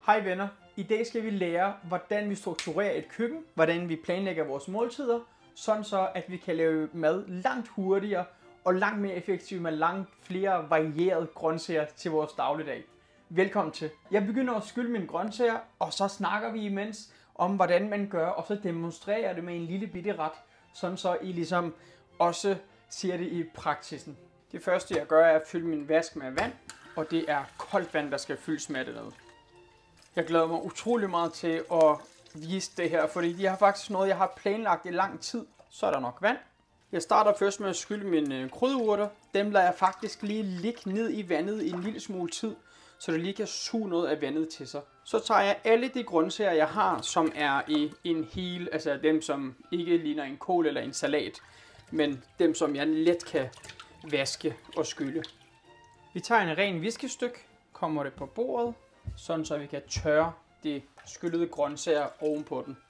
Hej venner, i dag skal vi lære, hvordan vi strukturerer et køkken, hvordan vi planlægger vores måltider, sådan så at vi kan lave mad langt hurtigere og langt mere effektivt med langt flere varierede grøntsager til vores dagligdag. Velkommen til. Jeg begynder at skylle mine grøntsager, og så snakker vi imens om, hvordan man gør, og så demonstrerer det med en lille bitte ret, sådan så I ligesom også ser det i praksisen. Det første jeg gør er at fylde min vask med vand, og det er koldt vand, der skal fyldes med dernede. Jeg glæder mig utrolig meget til at vise det her, fordi det er faktisk noget, jeg har planlagt i lang tid. Så er der nok vand. Jeg starter først med at skylle mine krydderurter. Dem lader jeg faktisk lige ligge ned i vandet i en lille smule tid, så det lige kan suge noget af vandet til sig. Så tager jeg alle de grøntsager, jeg har, som er i en hel, altså dem, som ikke ligner en kål eller en salat, men dem, som jeg let kan vaske og skylle. Vi tager en ren viskestykke, kommer det på bordet, sådan så vi kan tørre de skyllede grøntsager ovenpå den.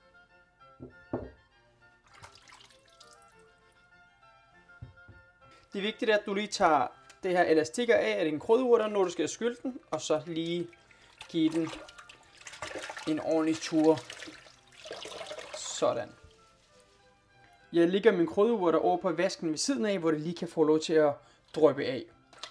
Det er vigtigt, at du lige tager det her elastikker af din krydderurter, når du skal skylde den, og så lige give den en ordentlig tur. Sådan. Jeg lægger min krydderurter over på vasken ved siden af, hvor det lige kan få lov til at dryppe af.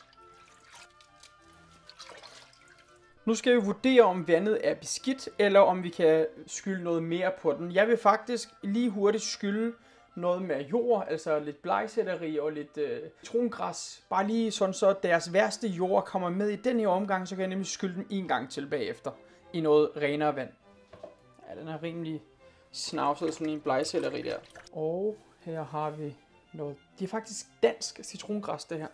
Nu skal vi vurdere, om vandet er beskidt, eller om vi kan skylde noget mere på den. Jeg vil faktisk lige hurtigt skylde noget med jord, altså lidt blegselleri og lidt citrongræs. Bare lige sådan, så deres værste jord kommer med i den her omgang, så kan jeg nemlig skylde den en gang til bagefter i noget renere vand. Ja, den er rimelig snavset, sådan en blegselleri der. Og her har vi noget. Det er faktisk dansk citrongræs, det her.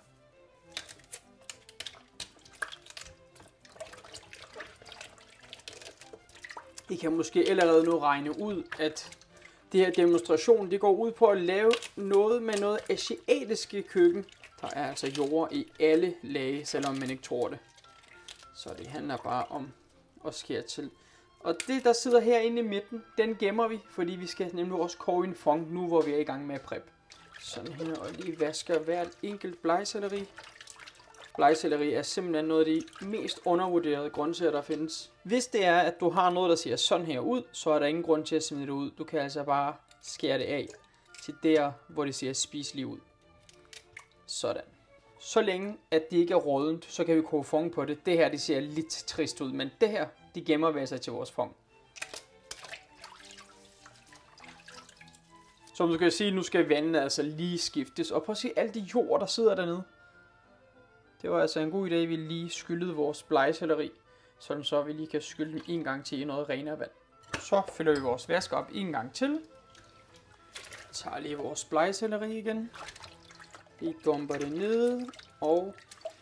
I kan måske allerede nu regne ud, at det her demonstration, det går ud på at lave noget med noget asiatiske køkken. Der er altså jord i alle lag, selvom man ikke tror det. Så det handler bare om at skære til. Og det, der sidder herinde i midten, den gemmer vi, fordi vi skal nemlig også koge en fond nu, hvor vi er i gang med at prep. Sådan her, og lige vasker hvert enkelt blegselleri. Blegselleri er simpelthen noget af de mest undervurderede grøntsager, der findes. Hvis det er, at du har noget, der ser sådan her ud, så er der ingen grund til at smide det ud. Du kan altså bare skære det af til der, hvor det ser spiseligt ud. Sådan. Så længe, at det ikke er rådent, så kan vi koge fond på det. Det her, det ser lidt trist ud, men det her, det gemmer vi altså til vores fond. Som du kan se, nu skal vandet altså lige skiftes. Og prøv at se alle de jord, der sidder dernede. Det var altså en god idé, at vi lige skyllede vores blegselleri, sådan så vi lige kan skylde den en gang til i noget renere vand. Så fylder vi vores vask op en gang til. Tager lige vores blegselleri igen. Vi dumper det ned og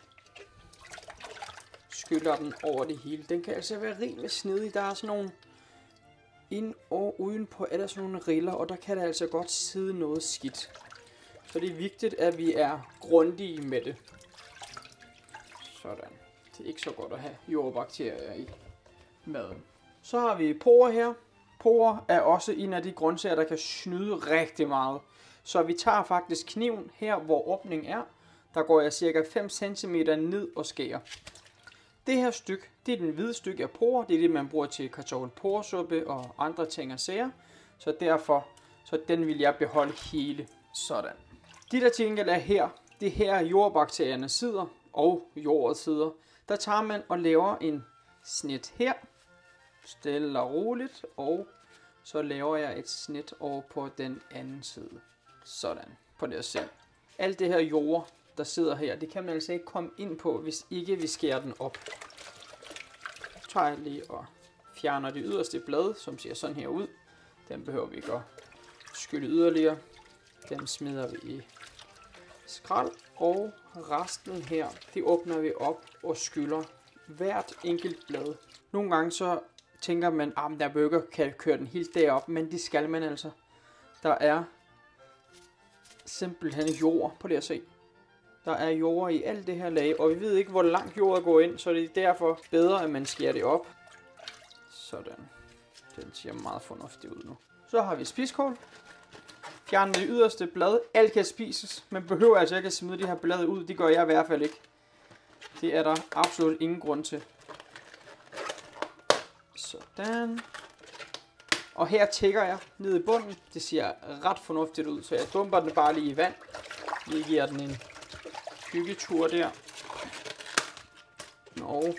skyller den over det hele. Den kan altså være rimelig snedig. Der er sådan nogle ind og udenpå er der sådan nogle riller, og der kan der altså godt sidde noget skidt. Så det er vigtigt, at vi er grundige med det. Sådan. Det er ikke så godt at have jordbakterier i maden. Så har vi porrer her. Porrer er også en af de grøntsager, der kan snyde rigtig meget. Så vi tager faktisk kniven her, hvor åbningen er. Der går jeg cirka 5 cm ned og skærer. Det her stykke, det er den hvide stykke af porrer. Det er det, man bruger til kartoffelporresuppe og andre ting og sager. Så derfor, så den vil jeg beholde hele. Sådan. De der ting, der er her, det er her jordbakterierne sidder. Og jordet sidder. Der tager man og laver en snit her. Stille og roligt. Og så laver jeg et snit over på den anden side. Sådan. På det her. Alt det her jord, der sidder her, det kan man altså ikke komme ind på, hvis ikke vi skærer den op. Så tager jeg lige og fjerner det yderste blad, som ser sådan her ud. Den behøver vi ikke at skylle yderligere. Dem smider vi i skrald. Og resten her, det åbner vi op og skyller hvert enkelt blad. Nogle gange så tænker man, at der bøger kan køre den helt derop, men det skal man altså. Der er simpelthen jord på det at se. Der er jord i alt det her lag, og vi ved ikke, hvor langt jordet går ind, så det er derfor bedre, at man skærer det op. Sådan. Den ser meget fornuftig ud nu. Så har vi spidskål. Fjern det yderste blad. Alt kan spises. Man behøver altså ikke at smide de her blade ud. Det gør jeg i hvert fald ikke. Det er der absolut ingen grund til. Sådan. Og her tækker jeg ned i bunden. Det ser ret fornuftigt ud, så jeg dumper den bare lige i vand. Lige giver den en hyggetur der. Og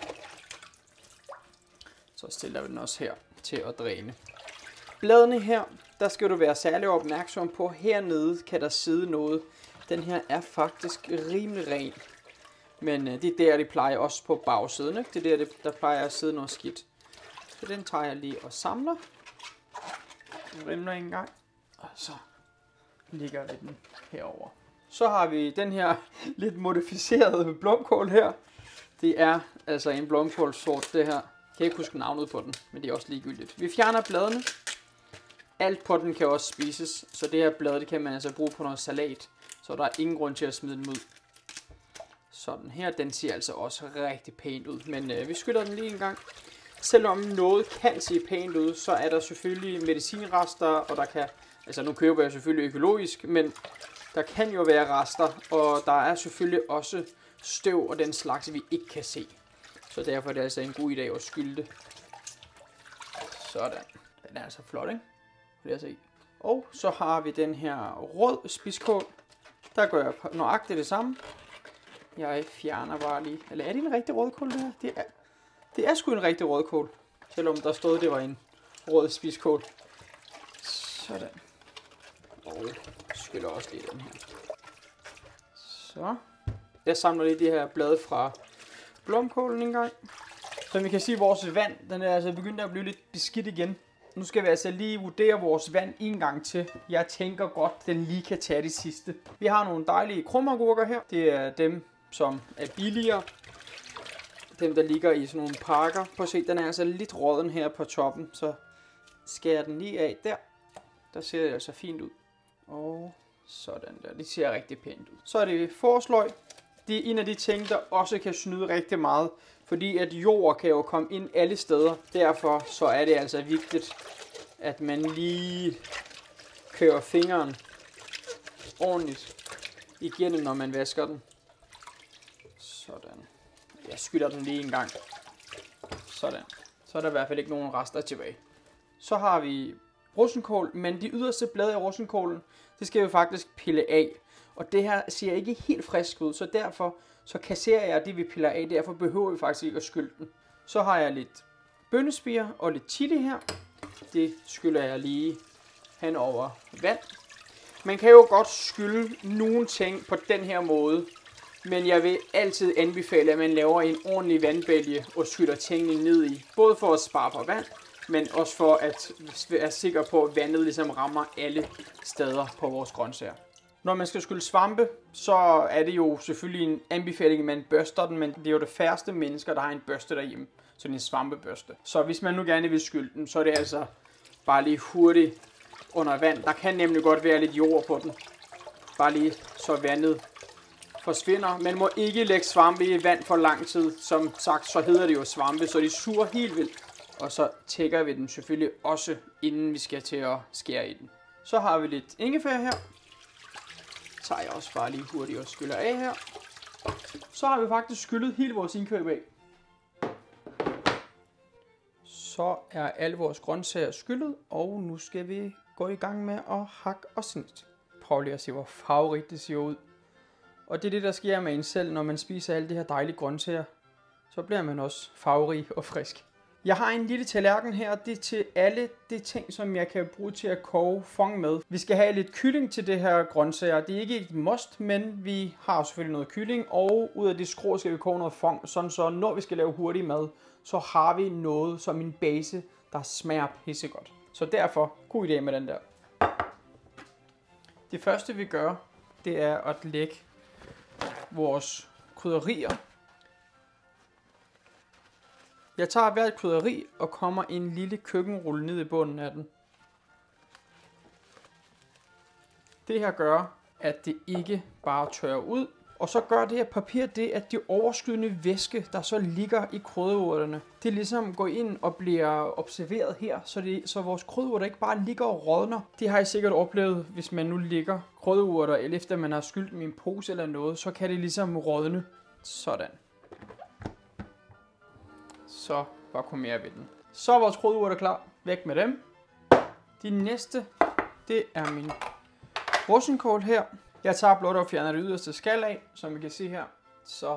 så stiller vi den også her til at dræne. Bladene her, der skal du være særlig opmærksom på. Hernede kan der sidde noget. Den her er faktisk rimelig ren. Men det er der, de plejer også på bagsiden. Ikke? Det er der plejer at sidde noget skidt. Så den tager jeg lige og samler. Rimler en gang. Og så ligger vi den herover. Så har vi den her lidt modificerede blomkål her. Det er altså en blomkålsort, det her. Jeg kan ikke huske navnet på den, men det er også ligegyldigt. Vi fjerner bladene. Alt på den kan også spises, så det her blad, det kan man altså bruge på noget salat. Så der er ingen grund til at smide den ud. Sådan her, den ser altså også rigtig pænt ud, men vi skyller den lige en gang. Selvom noget kan se pænt ud, så er der selvfølgelig medicinrester, og der kan, altså nu køber jeg selvfølgelig økologisk, men der kan jo være rester, og der er selvfølgelig også støv og den slags, vi ikke kan se. Så derfor er det altså en god idé at skylde det. Sådan. Den er altså flot, ikke? Vil jeg se. Og så har vi den her rød spidskål. Der gør jeg nøjagtigt det samme. Jeg fjerner bare lige. Eller er det en rigtig rødkål, det her? Det er sgu en rigtig rødkål. Selvom der stod, det var en rød spidskål. Sådan. Og skyller også lige den her. Så. Jeg samler lige de her blade fra blomkålen en gang. Så vi kan sige, at vores vand, den er altså begyndt at blive lidt beskidt igen. Nu skal vi altså lige vurdere vores vand en gang til. Jeg tænker godt, den lige kan tage det sidste. Vi har nogle dejlige krumagurker her. Det er dem, som er billigere. Dem, der ligger i sådan nogle pakker. Prøv at se, den er altså lidt rådden her på toppen. Så skærer jeg den lige af der. Der ser det altså fint ud. Og sådan der. Det ser rigtig pænt ud. Så er det forsløg. Det er en af de ting, der også kan snyde rigtig meget. Fordi at jord kan jo komme ind alle steder. Derfor så er det altså vigtigt, at man lige kører fingeren ordentligt igennem, når man vasker den. Sådan. Jeg skyller den lige en gang. Sådan. Så er der i hvert fald ikke nogen rester tilbage. Så har vi rosenkål, men de yderste blade af rosenkålen, det skal vi faktisk pille af. Og det her ser ikke helt frisk ud, så derfor så kasserer jeg det, vi piller af. Derfor behøver vi faktisk ikke at skylde den. Så har jeg lidt bønnespirer og lidt chili her. Det skyller jeg lige hen over vand. Man kan jo godt skylde nogle ting på den her måde. Men jeg vil altid anbefale, at man laver en ordentlig vandbælge og skyller tingene ned i. Både for at spare på vand, men også for at være sikker på, at vandet ligesom rammer alle steder på vores grøntsager. Når man skal skylle svampe, så er det jo selvfølgelig en anbefaling, at man børster den, men det er jo det færreste mennesker, der har en børste derhjemme. Sådan en svampebørste. Så hvis man nu gerne vil skylde den, så er det altså bare lige hurtigt under vand. Der kan nemlig godt være lidt jord på den. Bare lige så vandet forsvinder. Man må ikke lægge svampe i vand for lang tid. Som sagt, så hedder det jo svampe, så de suger helt vildt. Og så tækker vi den selvfølgelig også, inden vi skal til at skære i den. Så har vi lidt ingefær her. Tager jeg også bare lige hurtigt og skyller af her. Så har vi faktisk skyllet hele vores indkøb af. Så er alle vores grøntsager skyllet, og nu skal vi gå i gang med at hakke og snit. Prøv lige at se, hvor farverigt det ser ud. Og det er det, der sker med en selv, når man spiser alle de her dejlige grøntsager. Så bliver man også farverig og frisk. Jeg har en lille tallerken her, det er til alle de ting, som jeg kan bruge til at koge fong med. Vi skal have lidt kylling til det her grøntsager. Det er ikke et must, men vi har selvfølgelig noget kylling, og ud af det skrå skal vi koge noget fong, sådan så når vi skal lave hurtig mad, så har vi noget som en base, der smager pissegodt. Så derfor, god idé med den der. Det første vi gør, det er at lægge vores krydderier. Jeg tager hvert krydderi og kommer en lille køkkenrulle ned i bunden af den. Det her gør, at det ikke bare tørrer ud. Og så gør det her papir det, at de overskydende væske, der så ligger i krydderurterne, det ligesom går ind og bliver observeret her, så vores krydderurter ikke bare ligger og rådner. Det har I sikkert oplevet, hvis man nu ligger krydderurter, eller efter man har skyldt dem i en pose eller noget, så kan det ligesom rådne. Sådan. Så vakuumerer vi den. Så er vores krydderurter klar. Væk med dem. De næste, det er min rosenkål her. Jeg tager blot og fjerner det yderste skal af, som I kan se her. Så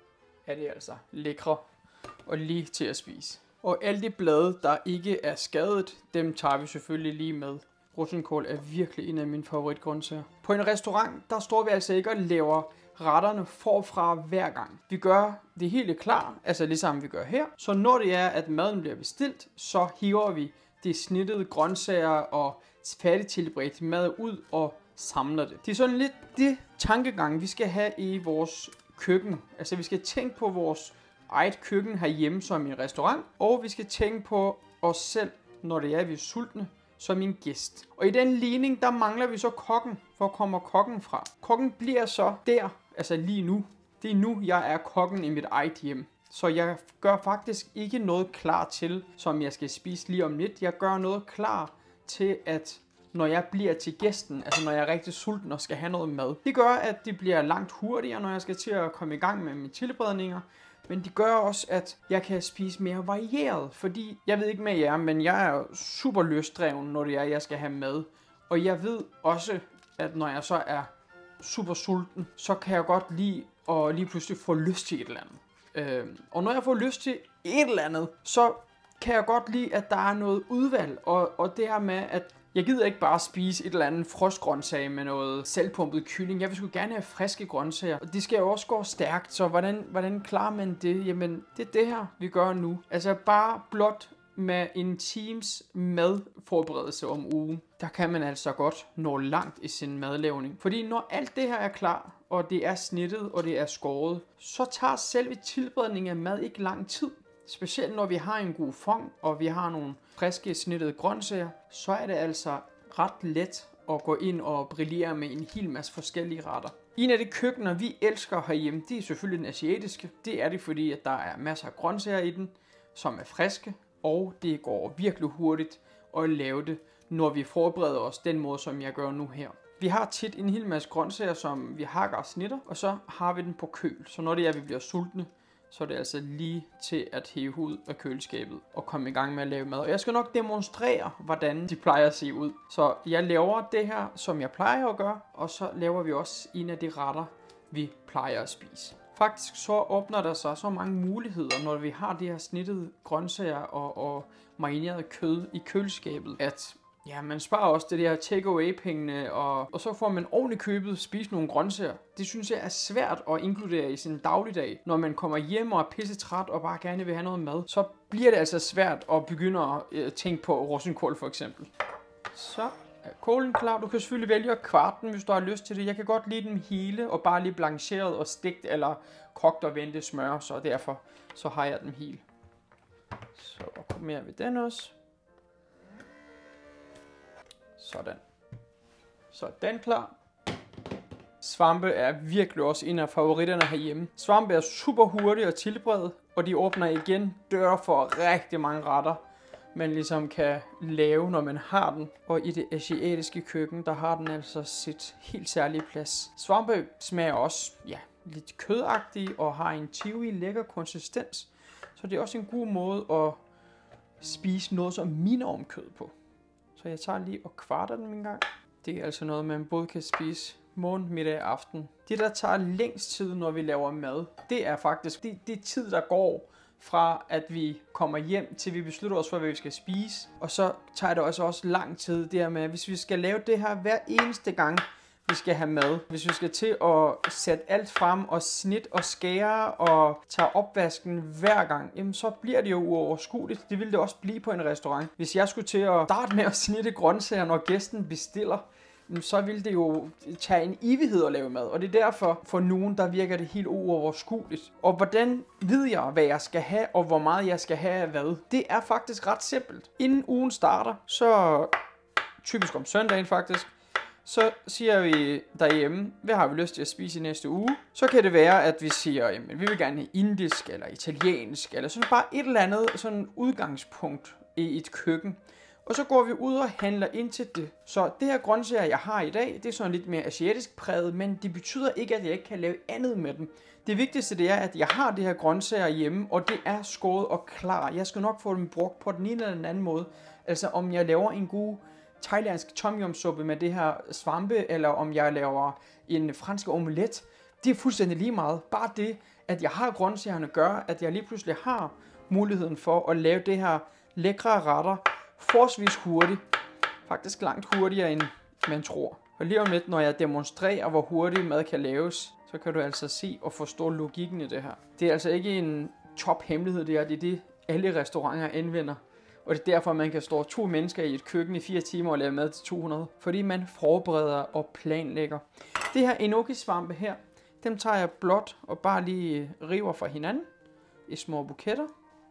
er det altså lækre og lige til at spise. Og alle de blade, der ikke er skadet, dem tager vi selvfølgelig lige med. Rosenkål er virkelig en af mine favoritgrøntsager. På en restaurant, der står vi altså ikke og laver retterne forfra hver gang. Vi gør det hele klar, altså ligesom vi gør her. Så når det er, at maden bliver bestilt, så hiver vi de snittede grøntsager og færdigtilberedt mad ud og samler det. Det er sådan lidt det tankegang, vi skal have i vores køkken. Altså vi skal tænke på vores eget køkken herhjemme som i en restaurant, og vi skal tænke på os selv, når det er, vi er sultne, som en gæst. Og i den ligning, der mangler vi så kokken. Hvor kommer kokken fra? Kokken bliver så der, altså lige nu. Det er nu, jeg er kokken i mit eget hjem. Så jeg gør faktisk ikke noget klar til, som jeg skal spise lige om lidt. Jeg gør noget klar til, at når jeg bliver til gæsten, altså når jeg er rigtig sulten og skal have noget mad. Det gør, at det bliver langt hurtigere, når jeg skal til at komme i gang med mine tilberedninger. Men det gør også, at jeg kan spise mere varieret, fordi jeg ved ikke med jer, men jeg er super lystdreven, når det er, jeg skal have mad. Og jeg ved også, at når jeg så er super sulten, så kan jeg godt lide at lige pludselig få lyst til et eller andet. Og når jeg får lyst til et eller andet, så kan jeg godt lide, at der er noget udvalg. Og det her med, at jeg gider ikke bare spise et eller andet frostgrøntsag med noget selvpumpet kylling. Jeg vil sgu gerne have friske grøntsager. Og det skal jo også gå stærkt, så hvordan klarer man det? Jamen, det er det her, vi gør nu. Altså bare blot med en times madforberedelse om ugen, der kan man altså godt nå langt i sin madlavning. Fordi når alt det her er klar, og det er snittet, og det er skåret, så tager selve tilberedningen af mad ikke lang tid. Specielt når vi har en god fond, og vi har nogle friske snittede grøntsager, så er det altså ret let at gå ind og brillere med en hel masse forskellige retter. En af de køkkener, vi elsker herhjemme, det er selvfølgelig den asiatiske. Det er det, fordi at der er masser af grøntsager i den, som er friske, og det går virkelig hurtigt at lave det, når vi forbereder os den måde, som jeg gør nu her. Vi har tit en hel masse grøntsager, som vi hakker og snitter, og så har vi den på køl. Så når det er, at vi bliver sultne, så er det altså lige til at hæve ud af køleskabet og komme i gang med at lave mad. Og jeg skal nok demonstrere, hvordan de plejer at se ud. Så jeg laver det her, som jeg plejer at gøre, og så laver vi også en af de retter, vi plejer at spise. Faktisk så åbner der sig så mange muligheder, når vi har de her snittede grøntsager og marineret kød i køleskabet, at ja, man sparer også det der takeaway-pengene, og så får man ordentligt købet spise nogle grøntsager. Det synes jeg er svært at inkludere i sin dagligdag. Når man kommer hjem og er pissetræt og bare gerne vil have noget mad, så bliver det altså svært at begynde at tænke på rosenkål for eksempel. Så er kålen klar. Du kan selvfølgelig vælge at kvarte den, hvis du har lyst til det. Jeg kan godt lide den hele og bare lige blancheret og stegt eller kogt og ventet smør, så derfor så har jeg den hele. Så kommer vi den også. Sådan. Så er den klar. Svampe er virkelig også en af favoritterne herhjemme. Svampe er super hurtige at tilberede, og de åbner igen døre for rigtig mange retter, man ligesom kan lave, når man har den. Og i det asiatiske køkken, der har den altså sit helt særlige plads. Svampe smager også lidt kødagtig og har en chewy, lækker konsistens. Så det er også en god måde at spise noget, som minder om kød på. Så jeg tager lige og kvarter den en gang. Det er altså noget, man både kan spise morgen, middag og aften. Det, der tager længst tid, når vi laver mad, det er faktisk det tid, der går fra, at vi kommer hjem, til vi beslutter os for, hvad vi skal spise. Og så tager det også lang tid, det her med, hvis vi skal lave det her hver eneste gang, vi skal have mad. Hvis vi skal til at sætte alt frem og snit og skære og tage opvasken hver gang, jamen så bliver det jo uoverskueligt. Det ville det også blive på en restaurant. Hvis jeg skulle til at starte med at snitte grøntsager, når gæsten bestiller, så ville det jo tage en evighed at lave mad. Og det er derfor, for nogen, der virker det helt uoverskueligt. Og hvordan ved jeg, hvad jeg skal have, og hvor meget jeg skal have af hvad? Det er faktisk ret simpelt. Inden ugen starter, så typisk om søndagen faktisk, så siger vi derhjemme, hvad har vi lyst til at spise i næste uge? Så kan det være, at vi siger, jamen, vi vil gerne have indisk eller italiensk, eller sådan bare et eller andet sådan udgangspunkt i et køkken. Og så går vi ud og handler ind til det. Så det her grøntsager, jeg har i dag, det er sådan lidt mere asiatisk præget, men det betyder ikke, at jeg ikke kan lave andet med dem. Det vigtigste det er, at jeg har det her grøntsager hjemme, og det er skåret og klar. Jeg skal nok få dem brugt på den ene eller den anden måde. Altså om jeg laver en god thailandsk tom yum suppe med det her svampe, eller om jeg laver en fransk omelet, det er fuldstændig lige meget. Bare det, at jeg har grøntsagerne, gør, at jeg lige pludselig har muligheden for at lave det her lækre retter forholdsvis hurtigt. Faktisk langt hurtigere, end man tror. Og lige om lidt, når jeg demonstrerer, hvor hurtigt mad kan laves, så kan du altså se og forstå logikken i det her. Det er altså ikke en top-hemmelighed, det er det, alle restauranter anvender. Og det er derfor, man kan stå 2 mennesker i et køkken i 4 timer og lave mad til 200. Fordi man forbereder og planlægger. Det her enoki-svampe her, dem tager jeg blot og bare lige river fra hinanden i små buketter.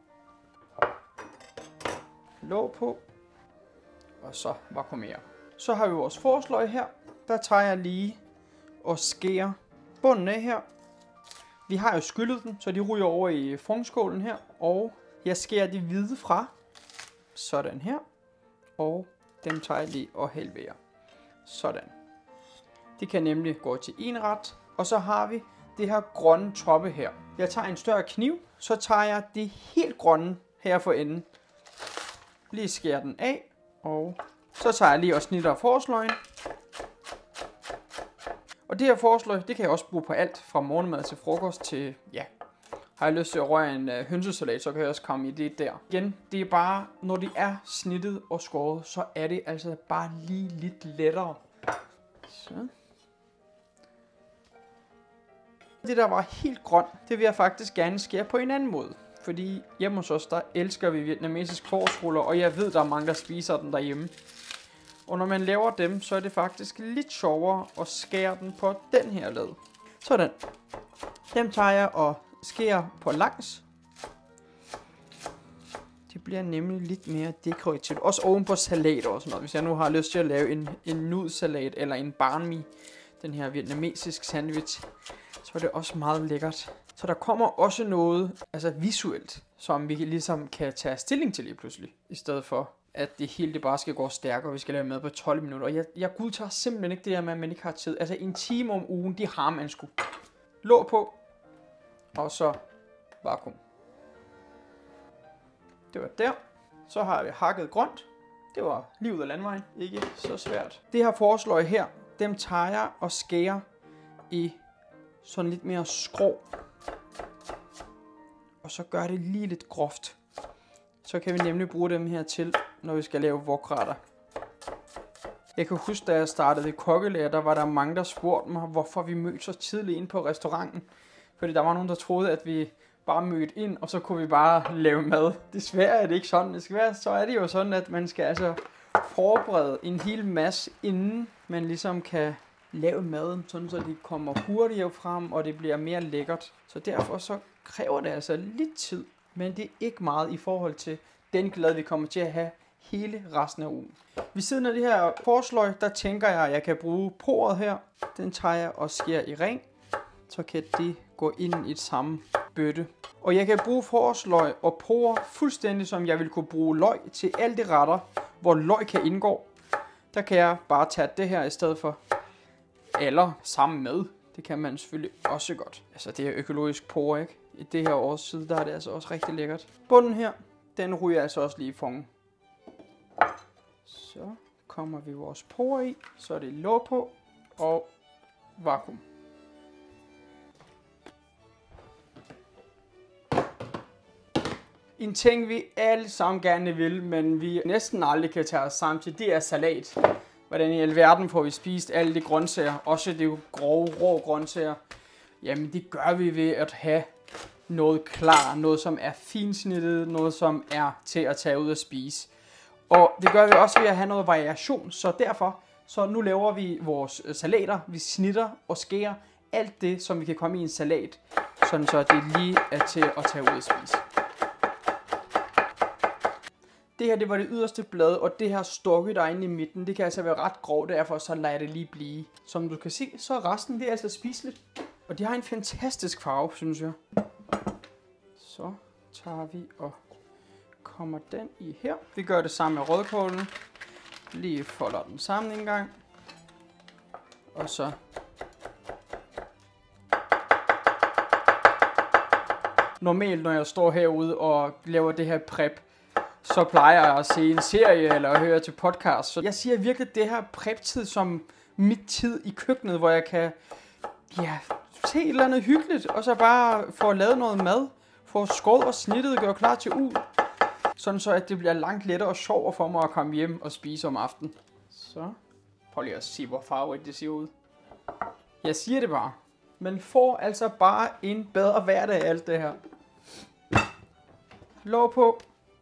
Låg på. Og så vakuumerer. Så har vi vores forsløg her. Der tager jeg lige og skærer bunden af her. Vi har jo skyllet den, så de ryger over i formskålen her. Og jeg skærer de hvide fra. Sådan her. Og dem tager jeg lige og halverer. Sådan. Det kan nemlig gå til en ret. Og så har vi det her grønne toppe her. Jeg tager en større kniv, så tager jeg det helt grønne her for enden. Lige skærer den af. Og så tager jeg lige og snitter forsløgen. Og det her forsløg, det kan jeg også bruge på alt. Fra morgenmad til frokost til, ja, har jeg lyst til at røre en hønsesalat, så kan jeg også komme i det der. Igen, det er bare, når det er snittet og skåret, så er det altså bare lige lidt lettere. Så. Det der var helt grønt, det vil jeg faktisk gerne skære på en anden måde. Fordi hjemme hos os, der elsker vi vietnamesisk forårsruller, og jeg ved, der er mange, der spiser den derhjemme. Og når man laver dem, så er det faktisk lidt sjovere at skære den på den her led. Sådan. Dem tager jeg og skærer på langs. Det bliver nemlig lidt mere dekorativt. Også oven på salat og sådan noget. Hvis jeg nu har lyst til at lave en nudsalat eller en banh mi, den her vietnamesisk sandwich, så er det også meget lækkert. Så der kommer også noget altså visuelt, som vi ligesom kan tage stilling til lige pludselig, i stedet for at det hele det bare skal gå stærkere, og vi skal lave mad på 12 minutter. Og jeg godtager simpelthen ikke det her med, at man ikke har tid. Altså en time om ugen, det har man sgu. Låg på, og så vakuum. Det var der. Så har vi hakket grønt. Det var lige ud af landvejen, ikke så svært. Det her forsløg her, dem tager jeg og skærer i sådan lidt mere skrå. Og så gør det lige lidt groft. Så kan vi nemlig bruge dem her til, når vi skal lave wokretter. Jeg kan huske, da jeg startede i kokkelærer, der var der mange, der spurgte mig, hvorfor vi mødte så tidligt ind på restauranten. Fordi der var nogen, der troede, at vi bare mødte ind, og så kunne vi bare lave mad. Desværre er det ikke sådan. Desværre så er det jo sådan, at man skal altså forberede en hel masse, inden man ligesom kan lave maden, sådan så de kommer hurtigere frem, og det bliver mere lækkert. Så derfor så kræver det altså lidt tid, men det er ikke meget i forhold til den glæde, vi kommer til at have hele resten af ugen. Ved siden af det her forsløg, der tænker jeg, at jeg kan bruge poret her. Den tager jeg og skærer i ring, så kan det gå ind i et samme bøtte. Og jeg kan bruge forsløg og por fuldstændig som jeg vil kunne bruge løg til alle de retter, hvor løg kan indgå. Der kan jeg bare tage det her i stedet for. Eller sammen med. Det kan man selvfølgelig også godt. Altså det er økologisk por, ikke? I det her års side, der er det altså også rigtig lækkert. Bunden her, den ryger altså også lige i fangen. Så kommer vi vores por i. Så er det låg på og vakuum. En ting vi alle sammen gerne vil, men vi næsten aldrig kan tage os sammen til, det er salat. Hvordan i alverden får vi spist alle de grøntsager, også de grove, rå grøntsager. Jamen det gør vi ved at have noget klar, noget som er finsnittet, noget som er til at tage ud og spise. Og det gør vi også ved at have noget variation, så derfor, så nu laver vi vores salater, vi snitter og skærer alt det, som vi kan komme i en salat, sådan så det lige er til at tage ud og spise. Det her, det var det yderste blad, og det her stokke, der er inde i midten, det kan altså være ret grovt, derfor så lader jeg det lige blive. Som du kan se, så er resten, det er altså spiseligt. Og de har en fantastisk farve, synes jeg. Så tager vi og kommer den i her. Vi gør det samme med rødkålen. Lige folder den sammen en gang. Og så normalt, når jeg står herude og laver det her prep, så plejer jeg at se en serie eller at høre til podcast. Så jeg siger virkelig det her prep-tid som mit tid i køkkenet, hvor jeg kan se et eller andet hyggeligt, og så bare få lavet noget mad, få skåret og snittet, gøre klar til ugen. Sådan så, at det bliver langt lettere og sjovere for mig at komme hjem og spise om aftenen. Så prøv lige at se, hvor farverigt det ser ud. Jeg siger det bare. Man får altså bare en bedre hverdag af alt det her. Låg på.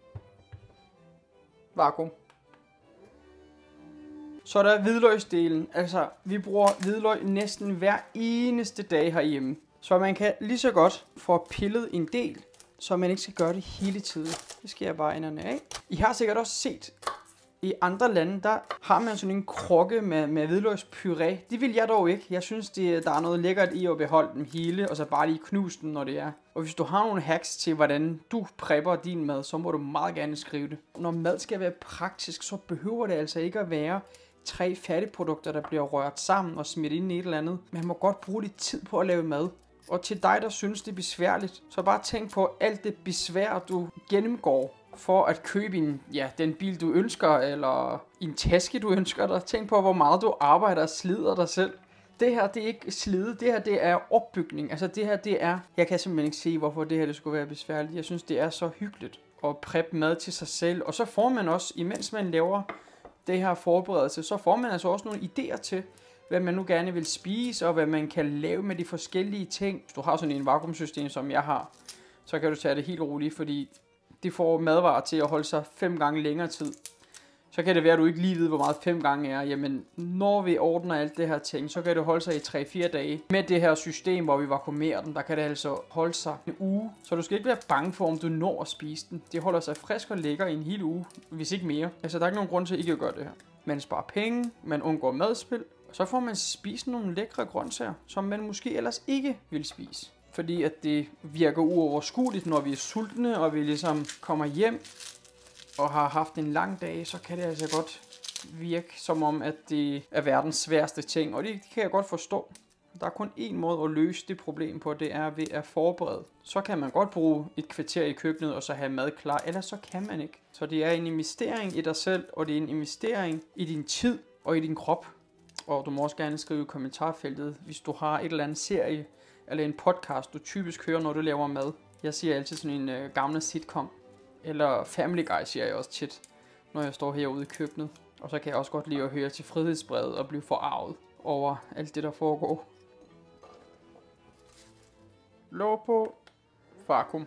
Vakuum. Så er der hvidløgsdelen. Altså, vi bruger hvidløg næsten hver eneste dag herhjemme. Så man kan lige så godt få pillet en del, så man ikke skal gøre det hele tiden. Det skal jeg bare enderne af. I har sikkert også set, i andre lande, der har man sådan en krukke med hvidløgspuré. Det vil jeg dog ikke. Jeg synes, der er noget lækkert i at beholde dem hele, og så bare lige knuse dem, når det er. Og hvis du har nogle hacks til, hvordan du prepper din mad, så må du meget gerne skrive det. Når mad skal være praktisk, så behøver det altså ikke at være 3 færdigprodukter, der bliver rørt sammen og smidt ind i et eller andet. Man må godt bruge lidt tid på at lave mad. Og til dig, der synes, det er besværligt, så bare tænk på alt det besvær, du gennemgår for at købe den bil, du ønsker, eller en taske, du ønsker dig. Tænk på, hvor meget du arbejder og slider dig selv. Det her, det er ikke slide. Det her, det er opbygning. Altså det her, det er... Jeg kan simpelthen ikke se, hvorfor det her det skulle være besværligt. Jeg synes, det er så hyggeligt at preppe mad til sig selv. Og så får man også, imens man laver det her forberedelse, så får man altså også nogle idéer til, hvad man nu gerne vil spise, og hvad man kan lave med de forskellige ting. Hvis du har sådan en vakuumsystem, som jeg har, så kan du tage det helt roligt, fordi det får madvarer til at holde sig 5 gange længere tid. Så kan det være, at du ikke lige ved, hvor meget 5 gange er. Jamen, når vi ordner alt det her ting, så kan det holde sig i 3-4 dage. Med det her system, hvor vi vakuumerer den, der kan det altså holde sig en uge. Så du skal ikke være bange for, om du når at spise den. Det holder sig frisk og lækker i en hel uge, hvis ikke mere. Altså, der er ikke nogen grund til ikke at gøre det her. Man sparer penge, man undgår madspild, og så får man spist nogle lækre grøntsager, som man måske ellers ikke vil spise. Fordi at det virker uoverskueligt, når vi er sultne, og vi ligesom kommer hjem og har haft en lang dag, så kan det altså godt virke som om, at det er verdens sværeste ting. Og det kan jeg godt forstå. Der er kun én måde at løse det problem på, det er ved at forberede. Så kan man godt bruge et kvarter i køkkenet og så have mad klar, ellers så kan man ikke. Så det er en investering i dig selv, og det er en investering i din tid og i din krop. Og du må også gerne skrive i kommentarfeltet, hvis du har et eller andet serie eller en podcast, du typisk hører, når du laver mad. Jeg siger altid sådan en gamle sitcom. Eller Family Guy siger jeg også tit, når jeg står herude i køkkenet. Og så kan jeg også godt lide at høre til Frihedsbrevet og blive forarvet over alt det, der foregår. Låg på. Vakuum.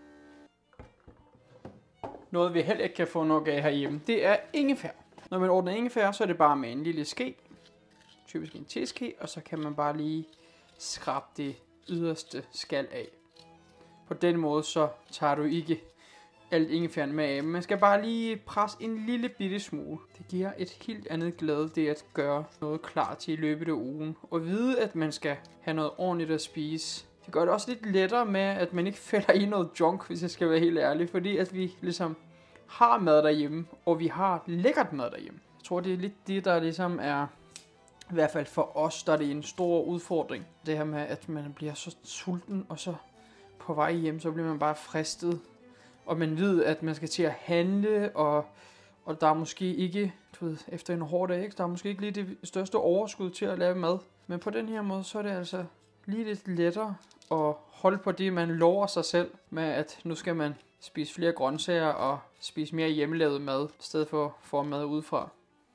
Noget vi heller ikke kan få nok af herhjemme, det er ingefær. Når man ordner ingefær, så er det bare med en lille ske. Typisk en teske, og så kan man bare lige skrabe det yderste skal af. På den måde så tager du ikke alt ingefæren med af. Man skal bare lige presse en lille bitte smule. Det giver et helt andet glæde, det at gøre noget klar til i løbet af ugen. Og vide, at man skal have noget ordentligt at spise. Det gør det også lidt lettere med, at man ikke falder i noget junk, hvis jeg skal være helt ærlig. Fordi at vi ligesom har mad derhjemme, og vi har lækkert mad derhjemme. Jeg tror, det er lidt det, der ligesom er, i hvert fald for os, der er det en stor udfordring. Det her med, at man bliver så sulten, og så på vej hjem, så bliver man bare fristet. Og man ved, at man skal til at handle, og der er måske ikke, du ved, efter en hård dag, ikke? Der er måske ikke lige det største overskud til at lave mad. Men på den her måde, så er det altså lige lidt lettere at holde på det, man lover sig selv med, at nu skal man spise flere grøntsager og spise mere hjemmelavet mad, i stedet for at få mad udefra.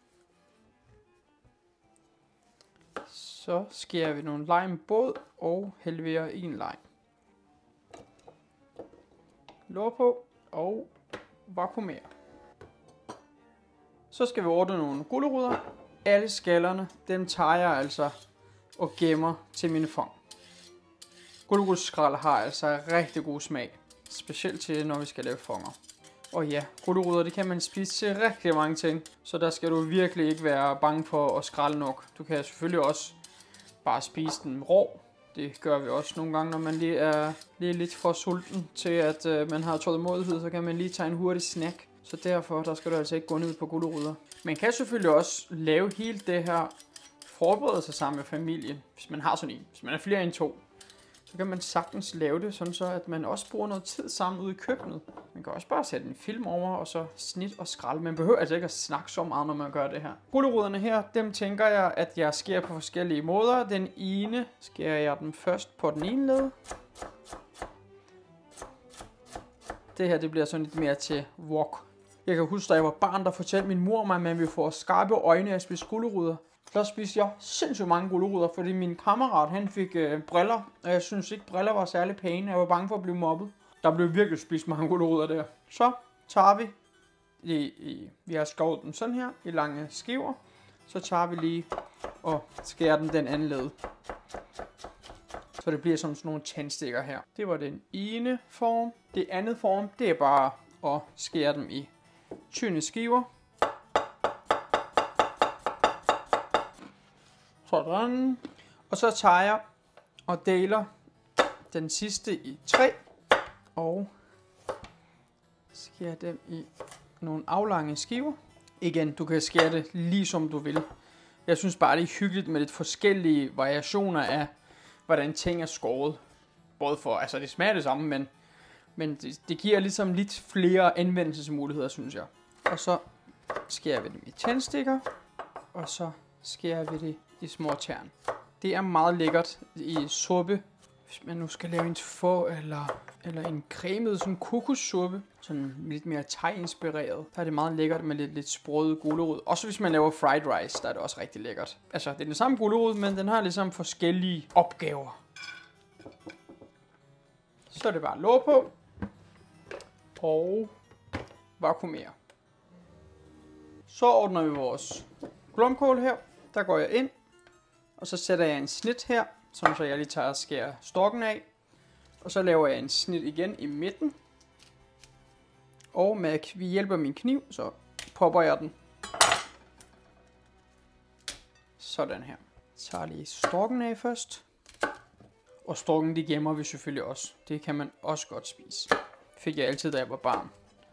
Så skærer vi nogle lime båd og halverer en lime. Låg på og vakuumere. Så skal vi ordne nogle gulerødder. Alle skallerne, dem tager jeg altså og gemmer til min fond. Gulerodsskrald har altså rigtig god smag. Specielt til, når vi skal lave fonger. Og ja, gulerødder, det kan man spise til rigtig mange ting. Så der skal du virkelig ikke være bange for at skrælle nok. Du kan selvfølgelig også bare spise den rå. Det gør vi også nogle gange, når man lige er lidt for sulten til, at man har tålmodighed, så kan man lige tage en hurtig snack. Så derfor, der skal du altså ikke gå ned på gulerødder. Man kan selvfølgelig også lave hele det her forberedelse sammen med familien, hvis man har sådan en. Hvis man er flere end 2, så kan man sagtens lave det sådan så, at man også bruger noget tid sammen ude i køkkenet. Man kan også bare sætte en film over, og så snit og skralde. Man behøver altså ikke at snakke så meget, når man gør det her. Gulerødderne her, dem tænker jeg, at jeg skærer på forskellige måder. Den ene skærer jeg den først på den ene led. Det her, det bliver sådan lidt mere til wok. Jeg kan huske, da jeg var barn, der fortalte min mor mig, at man ville få skarpe øjne af at spise gulerødder. Der spiste jeg sindssygt mange gulerødder, fordi min kammerat, han fik briller, og jeg synes ikke, briller var særlig pæne. Jeg var bange for at blive mobbet. Der blev virkelig spist mange gulerødder der. Så tager vi, vi har skåret dem sådan her, i lange skiver. Så tager vi lige og skærer den anden led. Så det bliver sådan nogle tandstikker her. Det var den ene form. Det andet form, det er bare at skære dem i tynde skiver. Sådan. Og så tager jeg og deler den sidste i 3. Og skærer dem i nogle aflange skiver. Igen, du kan skære det lige som du vil. Jeg synes bare, det er hyggeligt med lidt forskellige variationer af, hvordan ting er skåret. Både for, altså det smager det samme, men det giver ligesom lidt flere anvendelsesmuligheder, synes jeg. Og så skærer vi dem i tændstikker, og så skærer vi det i små tern. Det er meget lækkert i suppe, hvis man nu skal lave en få eller en cremet sådan kokossuppe, sådan lidt mere thai-inspireret. Der er det meget lækkert med lidt sprøde gulerod. Også hvis man laver fried rice, der er det også rigtig lækkert. Altså, det er den samme gulerod, men den har ligesom forskellige opgaver. Så er det bare låg på og vakuumere. Så ordner vi vores blomkål her. Der går jeg ind, og så sætter jeg en snit her, sådan så jeg lige tager og skærer stokken af. Og så laver jeg en snit igen i midten. Og ved hjælp af min kniv, så popper jeg den. Sådan her. Så tager lige stokken af først. Og stokken, de gemmer vi selvfølgelig også. Det kan man også godt spise. Fik jeg altid, da jeg var barn.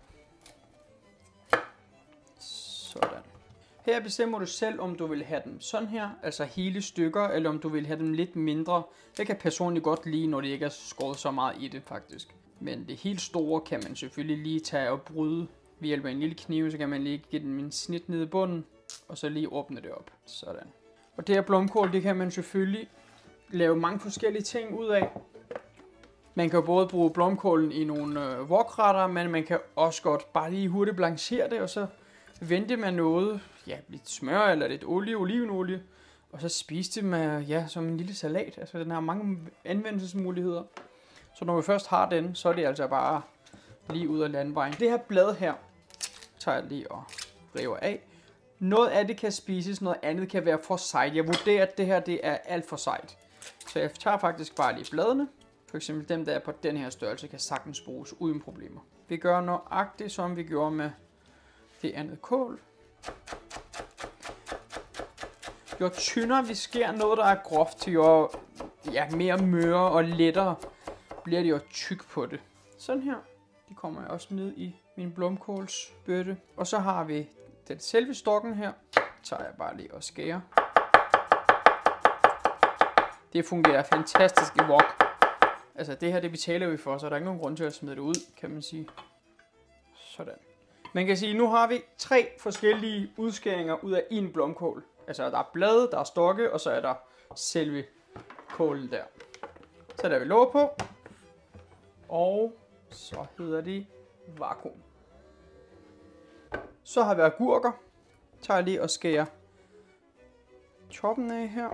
Sådan. Her bestemmer du selv, om du vil have dem sådan her, altså hele stykker, eller om du vil have dem lidt mindre. Jeg kan personligt godt lide, når det ikke er skåret så meget i det, faktisk. Men det helt store kan man selvfølgelig lige tage og bryde. Ved hjælp af en lille kniv, så kan man lige give den en snit ned i bunden, og så lige åbne det op. Sådan. Og det her blomkål, det kan man selvfølgelig lave mange forskellige ting ud af. Man kan både bruge blomkålen i nogle wokretter, men man kan også godt bare lige hurtigt blanchere det, og så vente med noget, ja, lidt smør eller lidt olie, olivenolie, og så spise det med, ja, som en lille salat. Altså, den har mange anvendelsesmuligheder. Så når vi først har den, så er det altså bare lige ud af landvejen. Det her blad her, tager jeg lige og river af. Noget af det kan spises, noget andet kan være for sejt. Jeg vurderer, at det her det er alt for sejt. Så jeg tager faktisk bare lige bladene. For eksempel dem, der er på den her størrelse, kan sagtens bruges uden problemer. Vi gør nøjagtigt, som vi gjorde med det andet kål. Jo tyndere vi skærer noget, der er groft, jo mere møre og lettere bliver det jo tyk på det. Sådan her. De kommer jeg også ned i min blomkålsbøtte. Og så har vi den selve stokken her. Tager jeg bare lige og skærer. Det fungerer fantastisk i wok. Altså det her, det betaler vi for, så der er ikke nogen grund til at smide det ud, kan man sige. Sådan. Man kan sige, at nu har vi 3 forskellige udskæringer ud af en blomkål. Altså der er blade, der er stokke, og så er der selve kålen der. Så der vi låg på. Og så hedder det vakuum. Så har vi agurker. Tager jeg lige og skærer toppen af her.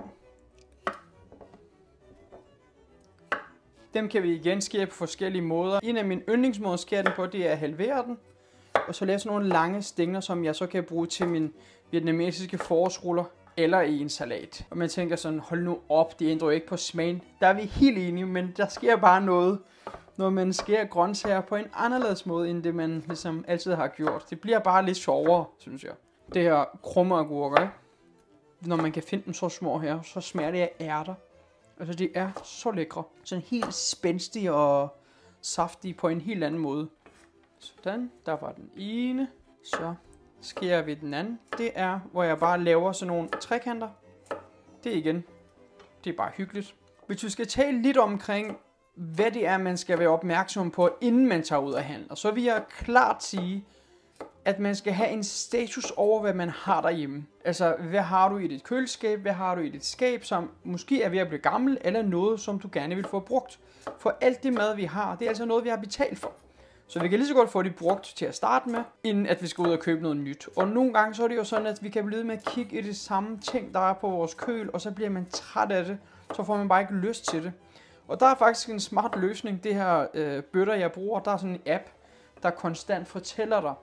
Dem kan vi igen skære på forskellige måder. En af mine yndlingsmåder at skære den på, det er at halvere den. Og så lave sådan nogle lange stængler, som jeg så kan bruge til min vietnamesiske forårsruller eller i en salat. Og man tænker sådan, hold nu op, det ændrer jo ikke på smagen. Der er vi helt enige, men der sker bare noget, når man skærer grøntsager på en anderledes måde, end det man ligesom altid har gjort. Det bliver bare lidt sjovere, synes jeg. Det her krumme agurker, ikke? Når man kan finde dem så små her, så smager det af ærter. Altså, de er så lækre. Sådan helt spændstige og saftige på en helt anden måde. Sådan, der var den ene. Så skærer vi den anden. Det er, hvor jeg bare laver sådan nogle trekanter. Det igen. Det er bare hyggeligt. Hvis vi skal tale lidt omkring, hvad det er, man skal være opmærksom på, inden man tager ud og handler, så vil jeg klart sige, at man skal have en status over, hvad man har derhjemme. Altså, hvad har du i dit køleskab, hvad har du i dit skab, som måske er ved at blive gammel, eller noget, som du gerne vil få brugt. For alt det mad, vi har, det er altså noget, vi har betalt for. Så vi kan lige så godt få det brugt til at starte med, inden at vi skal ud og købe noget nyt. Og nogle gange så er det jo sådan, at vi kan blive med at kigge i det samme ting, der er på vores køl, og så bliver man træt af det, så får man bare ikke lyst til det. Og der er faktisk en smart løsning, det her bøtter, jeg bruger. Der er sådan en app, der konstant fortæller dig,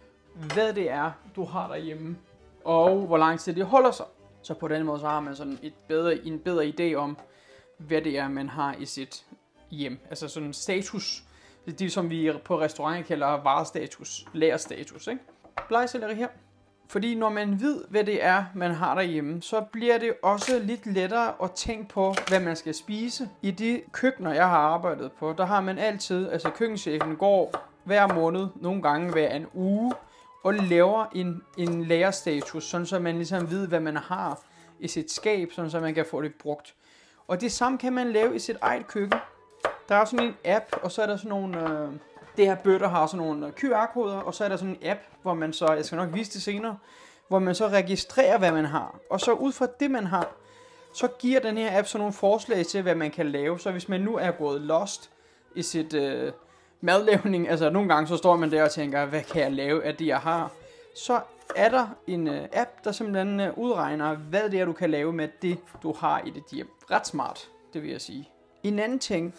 hvad det er, du har derhjemme, og hvor lang tid det holder sig. Så på den måde så har man sådan en bedre idé om, hvad det er, man har i sit hjem. Altså sådan en status. Det er det, som vi på restauranter kalder varestatus, lagerstatus, ikke? Blegselleri her. Fordi når man ved, hvad det er, man har derhjemme, så bliver det også lidt lettere at tænke på, hvad man skal spise. I de køkkener, jeg har arbejdet på, der har man altid, altså køkkenchefen går hver måned, nogle gange hver en uge, og laver en lagerstatus, sådan så man ligesom ved, hvad man har i sit skab, sådan så man kan få det brugt. Og det samme kan man lave i sit eget køkken. Der er sådan en app, og så er der sådan nogle... det her bøtter har sådan nogle QR-koder, og så er der sådan en app, hvor man så... Jeg skal nok vise det senere. Hvor man så registrerer, hvad man har. Og så ud fra det, man har, så giver den her app sådan nogle forslag til, hvad man kan lave. Så hvis man nu er gået lost i sit madlavning, altså nogle gange så står man der og tænker, hvad kan jeg lave af det, jeg har? Så er der en app, der simpelthen udregner, hvad det er, du kan lave med det, du har i dit hjem. Ret smart, det vil jeg sige. En anden ting,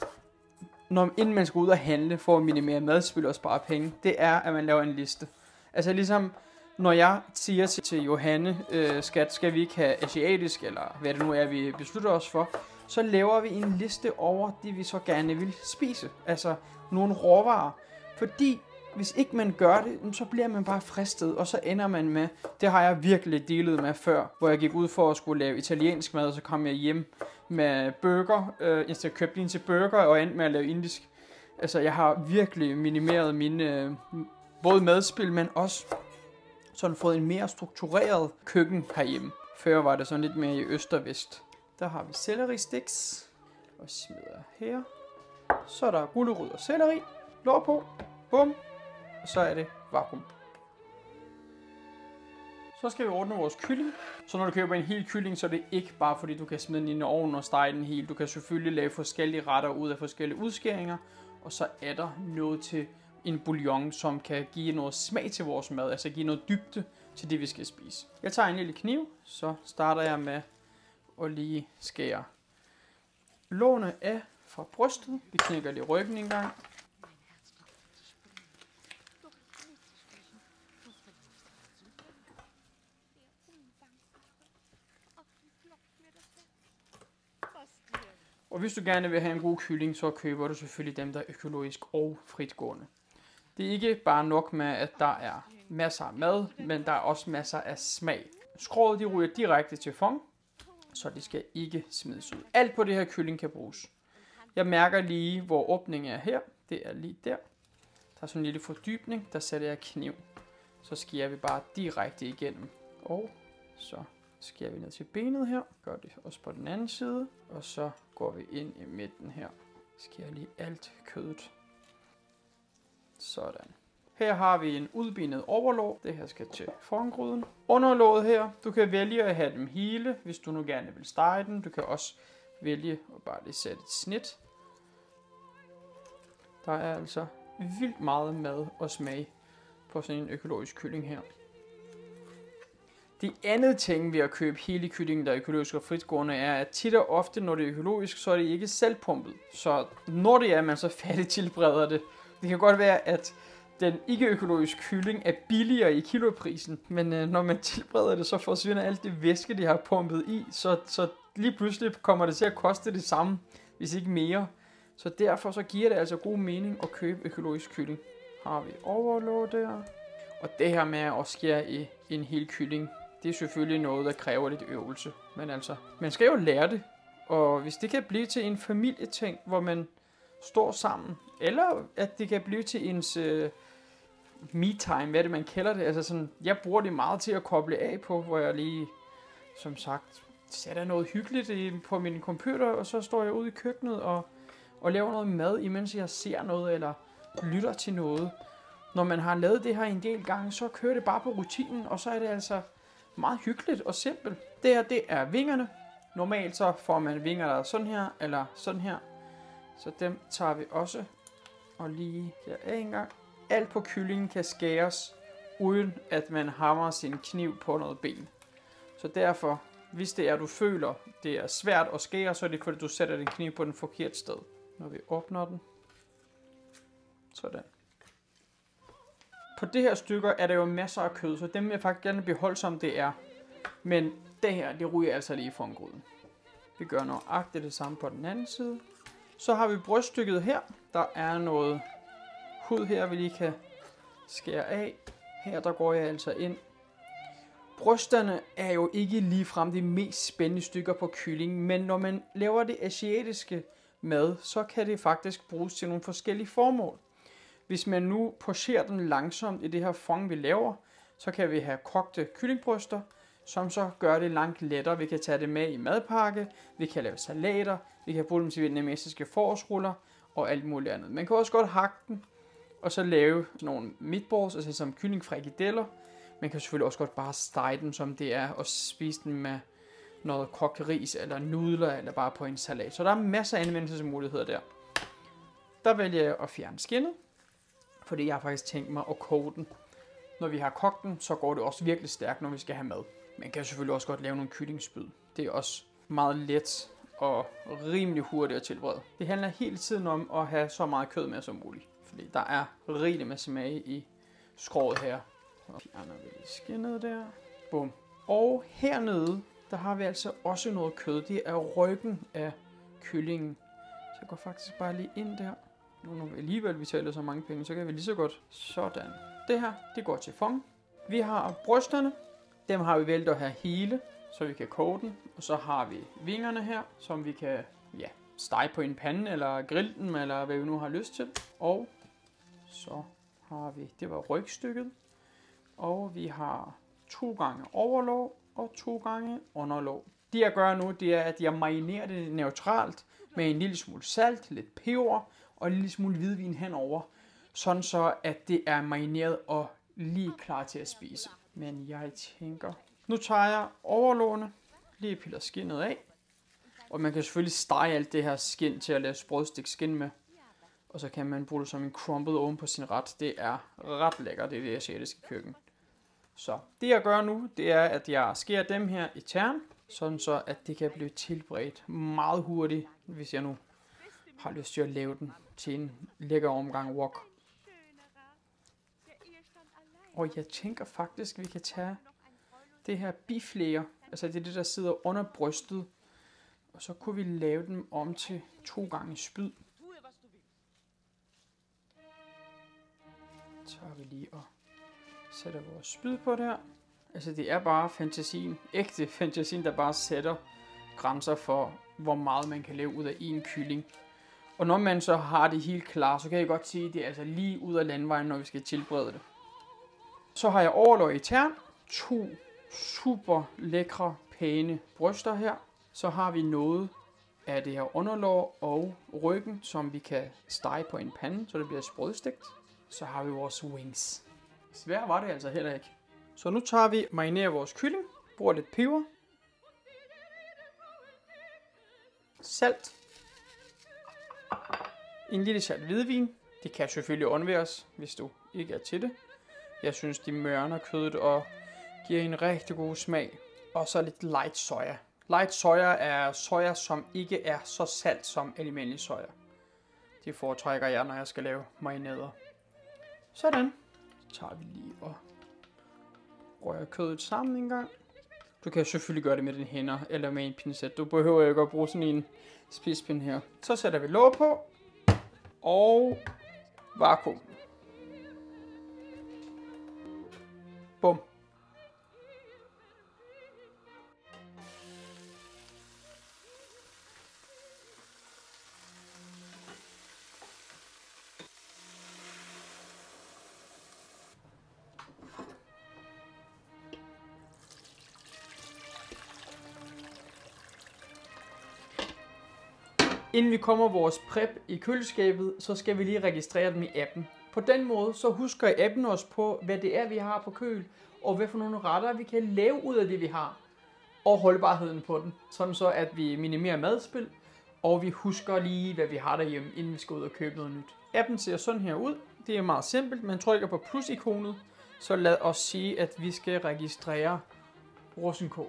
inden man skal ud og handle for at minimere madspild og spare penge, det er, at man laver en liste. Altså ligesom, når jeg siger til Johanne, skat, skal vi ikke have asiatisk, eller hvad det nu er, vi beslutter os for, så laver vi en liste over det, vi så gerne vil spise. Altså nogle råvarer. Fordi hvis ikke man gør det, så bliver man bare fristet, og så ender man med, det har jeg virkelig delet med før, hvor jeg gik ud for at skulle lave italiensk mad, og så kom jeg hjem med burger, jeg købte en til burger, og endte med at lave indisk. Altså jeg har virkelig minimeret mine både madspil, men også sådan fået en mere struktureret køkken herhjemme. Før var det sådan lidt mere i øst og vest. Der har vi selleristicks, og smider her. Så er der gulerod og selleri, lår på, bum, og så er det vakuum. Så skal vi ordne vores kylling. Så når du køber en hel kylling, så er det ikke bare fordi du kan smide den ind i ovnen og stege den helt. Du kan selvfølgelig lave forskellige retter ud af forskellige udskæringer. Og så er der noget til en bouillon, som kan give noget smag til vores mad. Altså give noget dybde til det, vi skal spise. Jeg tager en lille kniv, så starter jeg med at lige skære lårene af fra brystet. Vi knækker lige ryggen en gang. Og hvis du gerne vil have en god kylling, så køber du selvfølgelig dem, der er økologisk og fritgående. Det er ikke bare nok med, at der er masser af mad, men der er også masser af smag. Skroget de ryger direkte til fond, så de skal ikke smides ud. Alt på det her kylling kan bruges. Jeg mærker lige, hvor åbningen er her. Det er lige der. Der er sådan en lille fordybning, der sætter jeg kniv. Så skærer vi bare direkte igennem. Og så skærer vi ned til benet her. Gør det også på den anden side. Og så går vi ind i midten her. Skærer lige alt kødet. Sådan. Her har vi en udbenet overlåg. Det her skal til forgryden. Underlåget her. Du kan vælge at have dem hele, hvis du nu gerne vil stege den. Du kan også vælge at bare lige sætte et snit. Der er altså vildt meget mad og smag på sådan en økologisk kylling her. Det andet ting ved at købe hele kyllingen, der er økologisk og fritgående, er, at tit og ofte, når det er økologisk, så er det ikke selvpumpet. Så når det er, man så færdigt tilbereder det. Det kan godt være, at den ikke-økologiske kylling er billigere i kiloprisen, men når man tilbereder det, så forsvinder alt det væske, de har pumpet i, så lige pludselig kommer det til at koste det samme, hvis ikke mere. Så derfor så giver det altså god mening at købe økologisk kylling. Har vi overlåg der. Og det her med at skære i en hel kylling, det er selvfølgelig noget, der kræver lidt øvelse. Men altså, man skal jo lære det. Og hvis det kan blive til en familieting, hvor man står sammen, eller at det kan blive til ens me-time, hvad er det man kalder det, altså sådan, jeg bruger det meget til at koble af på, hvor jeg lige, som sagt, sætter noget hyggeligt på min computer, og så står jeg ude i køkkenet og laver noget mad, imens jeg ser noget, eller lytter til noget. Når man har lavet det her en del gange, så kører det bare på rutinen, og så er det altså meget hyggeligt og simpelt. Det her, det er vingerne. Normalt så får man vinger, der er sådan her, eller sådan her. Så dem tager vi også og lige her af en gang. Alt på kyllingen kan skæres, uden at man hamrer sin kniv på noget ben. Så derfor, hvis det er, du føler, det er svært at skære, så er det fordi, du sætter din kniv på den forkerte sted. Når vi åbner den. Sådan. På det her stykker er der jo masser af kød, så dem vil jeg faktisk gerne beholde, som det er. Men det her, det ryger altså lige fra en gryden. Vi gør nøjagtigt det samme på den anden side. Så har vi bryststykket her. Der er noget hud her, vi lige kan skære af. Her der går jeg altså ind. Brysterne er jo ikke ligefrem de mest spændende stykker på kyllingen, men når man laver det asiatiske mad, så kan det faktisk bruges til nogle forskellige formål. Hvis man nu pocherer dem langsomt i det her fond, vi laver, så kan vi have kogte kyllingbryster, som så gør det langt lettere. Vi kan tage det med i madpakke, vi kan lave salater, vi kan bruge dem til vietnamesiske forårsruller og alt muligt andet. Man kan også godt hakke den, og så lave sådan nogle meatballs, altså som kyllingfrikadeller. Man kan selvfølgelig også godt bare stege dem, som det er, og spise dem med noget kogt ris eller nudler, eller bare på en salat. Så der er masser af anvendelsesmuligheder der. Der vælger jeg at fjerne skindet, fordi jeg har faktisk tænkt mig at koge den. Når vi har kogt den, så går det også virkelig stærkt, når vi skal have mad. Man kan selvfølgelig også godt lave nogle kyllingspyd. Det er også meget let og rimelig hurtigt at tilberede. Det handler hele tiden om at have så meget kød med som muligt, fordi der er rigeligt med smag i skroget her. Så fjerner vi lige skindet der. Bum. Og hernede, der har vi altså også noget kød. Det er ryggen af kyllingen. Så jeg går faktisk bare lige ind der. Nu når vi alligevel betaler så mange penge, så kan vi lige så godt. Sådan. Det her, det går til fond. Vi har brysterne. Dem har vi valgt at have hele, så vi kan koge den. Og så har vi vingerne her, som vi kan stege på en pande, eller grille dem, eller hvad vi nu har lyst til. Og så har vi, det var rygstykket. Og vi har 2 gange overlov og 2 gange underlov. Det jeg gør nu, det er, at jeg marinerer det neutralt med en lille smule salt, lidt peber og en lille smule hvidvin henover. Sådan så, at det er marineret og lige klar til at spise. Men jeg tænker, nu tager jeg overlåne, lige piller skindet af. Og man kan selvfølgelig stege alt det her skin til at lave sprødstik skin med. Og så kan man bruge det som en crumbled oven på sin ret. Det er ret lækkert, det er det asiatiske køkken. Så det jeg gør nu, det er, at jeg skærer dem her i tern, sådan så at det kan blive tilberedt meget hurtigt, hvis jeg nu har lyst til at lave den til en lækker omgang wok. Og jeg tænker faktisk, at vi kan tage det her biflæger, altså det er det, der sidder under brystet, og så kunne vi lave dem om til 2 gange spyd. Så har vi lige og sætter vores spyd på der. Altså det er bare fantasien, ægte fantasien, der bare sætter grænser for, hvor meget man kan lave ud af en kylling. Og når man så har det helt klar, så kan jeg godt sige, at det er altså lige ud af landvejen, når vi skal tilberede det. Så har jeg overlov i tern, 2 super lækre, pæne bryster her. Så har vi noget af det her underlov og ryggen, som vi kan stege på en pande, så det bliver sprødstegt. Så har vi vores wings. Svær var det altså heller ikke. Så nu tager vi marinerer vores kylling, bruger lidt peber, salt, en lille salt hvidvin. Det kan selvfølgelig undværes, hvis du ikke er til det. Jeg synes, de mørner kødet og giver en rigtig god smag. Og så lidt light soja. Light soja er soja, som ikke er så salt som almindelig soja. Det foretrækker jeg, når jeg skal lave marinader. Sådan. Så tager vi lige og rører kødet sammen en gang. Du kan selvfølgelig gøre det med dine hænder eller med en pincet. Du behøver ikke at bruge sådan en spidspind her. Så sætter vi låg på og vakuum. Bum. Inden vi kommer vores prep i køleskabet, så skal vi lige registrere dem i appen. På den måde, så husker appen os på, hvad det er, vi har på køl, og hvad for nogle retter, vi kan lave ud af det, vi har, og holdbarheden på den. Sådan så, at vi minimerer madspil, og vi husker lige, hvad vi har derhjemme, inden vi skal ud og købe noget nyt. Appen ser sådan her ud. Det er meget simpelt. Man trykker på plus-ikonet, så lad os sige, at vi skal registrere rosenkål.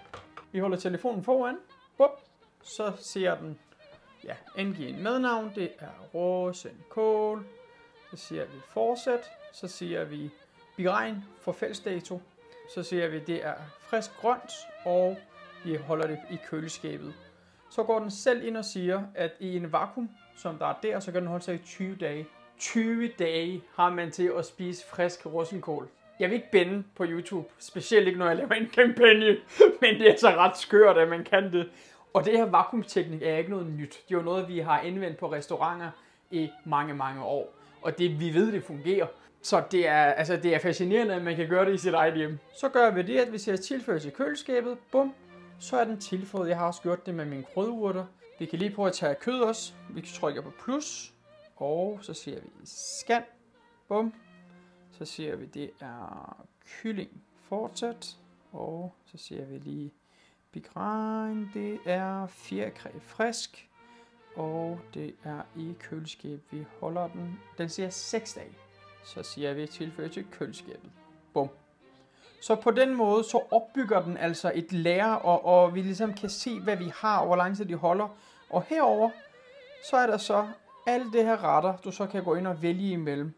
Vi holder telefonen foran. Bup. Så ser den, ja, angive en mednavn. Det er rosenkål. Så siger vi fortsæt. Så siger vi beregn forfaldsdato. Så siger vi, det er frisk grønt, og vi holder det i køleskabet. Så går den selv ind og siger, at i en vakuum, som der er der, så kan den holde sig i 20 dage. 20 dage har man til at spise frisk rosenkål. Jeg vil ikke bænde på YouTube, specielt ikke når jeg laver en kampagne, men det er så ret skørt, at man kan det. Og det her vakuumteknik er ikke noget nyt. Det er jo noget, vi har anvendt på restauranter i mange, mange år. Og vi ved, det fungerer. Så det er fascinerende, at man kan gøre det i sit eget hjem. Så gør vi det, at vi siger tilføje til køleskabet. Bum. Så er den tilføjet. Jeg har også gjort det med mine krydderurter. Vi kan lige prøve at tage kød også. Vi trykker på plus. Og så siger vi scan. Bum. Så siger vi, det er kylling. Fortsæt. Og så siger vi lige begregn. Det er fjerkræ frisk. Og det er i køleskab. Vi holder den. Den siger 6 dage. Så siger vi tilføje til køleskabet. Bum. Så på den måde, så opbygger den altså et lager, og vi ligesom kan se, hvad vi har, og hvor lang tid de holder. Og herover så er der så alle det her retter, du så kan gå ind og vælge imellem,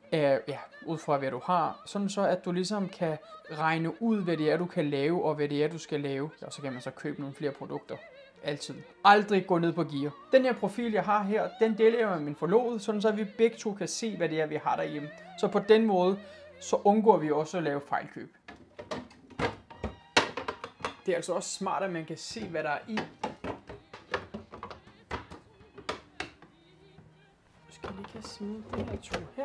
ud fra hvad du har, sådan så at du ligesom kan regne ud, hvad det er, du kan lave, og hvad det er, du skal lave. Og så kan man så købe nogle flere produkter. Altid. Aldrig gå ned på gear. Den her profil, jeg har her, den deler jeg med min forlovede, sådan så vi begge to kan se, hvad det er, vi har derhjemme. Så på den måde, så undgår vi også at lave fejlkøb. Det er altså også smart, at man kan se, hvad der er i. Skal vi lige smide de her to her.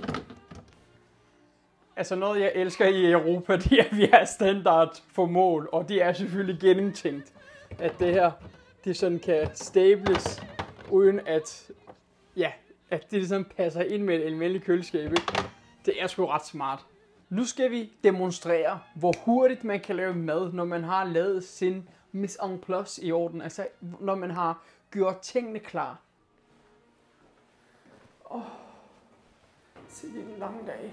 Altså noget, jeg elsker i Europa, det er, at vi har standard for mål, og det er selvfølgelig gennemtænkt, at det her, det sådan kan stables, uden at, at det ligesom passer ind med et almindeligt køleskab. Det er sgu ret smart. Nu skal vi demonstrere, hvor hurtigt man kan lave mad, når man har lavet sin mise en place i orden. Altså, når man har gjort tingene klar. Se, det er en lang dag.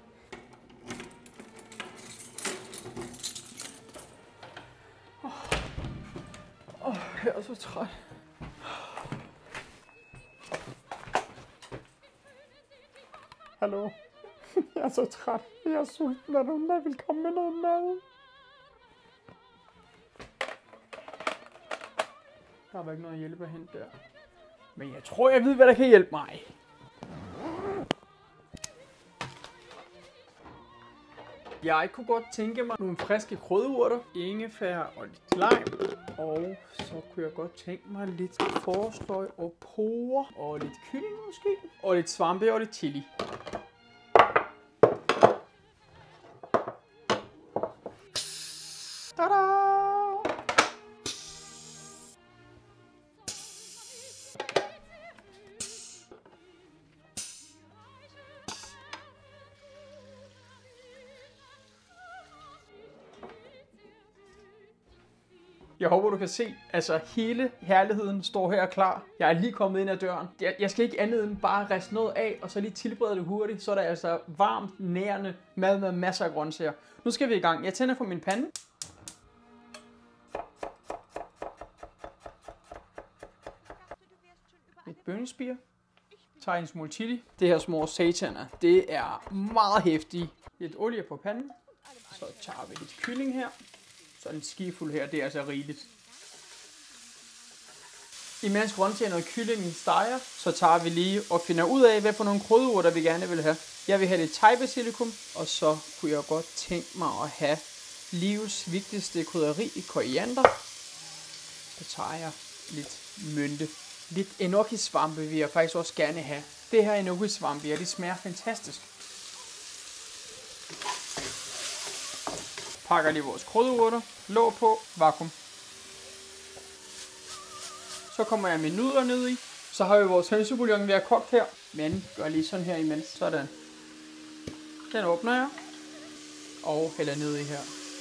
Jeg er så træt. Hallo? Jeg er så træt. Jeg er sulten. Er der nogen, der vil komme med noget mad? Der var ikke noget hjælp at hente der. Men jeg tror, jeg ved, hvad der kan hjælpe mig. Jeg kunne godt tænke mig nogle friske krydderurter, ingefær og lidt lime. Og så kunne jeg godt tænke mig lidt forårsløg og porre og lidt kylling måske. Og lidt svampe og lidt chili. Tada! Jeg håber, du kan se, altså hele herligheden står her klar. Jeg er lige kommet ind ad døren. Jeg skal ikke andet end bare riste noget af, og så lige tilberede det hurtigt. Så er der altså varmt, nærende mad med masser af grøntsager. Nu skal vi i gang. Jeg tænder for min pande. Et bønnespire. Tager en smule chili. Det her små sataner, det er meget hæftigt. Lidt olie på panden. Så tager vi lidt kylling her. Så en skifuld her, det er altså rigeligt. Imens grøntsagerne og kyllingen steger, så tager vi lige og finder ud af, hvad for nogle krydderurter vi gerne vil have. Jeg vil have lidt thai-basilikum, og så kunne jeg godt tænke mig at have livets vigtigste krydderi i koriander. Så tager jeg lidt mynte. Lidt enoki-svampe vil jeg faktisk også gerne have. Det her enoki-svampe, ja, det smager fantastisk. Pakker lige vores krydderurter, låg på, vakuum. Så kommer jeg med nudler ned i, Så har vi vores hønsebouillon ved at kogt her. Men gør lige sådan her imens. Sådan. Den åbner jeg. Og hælder ned i her.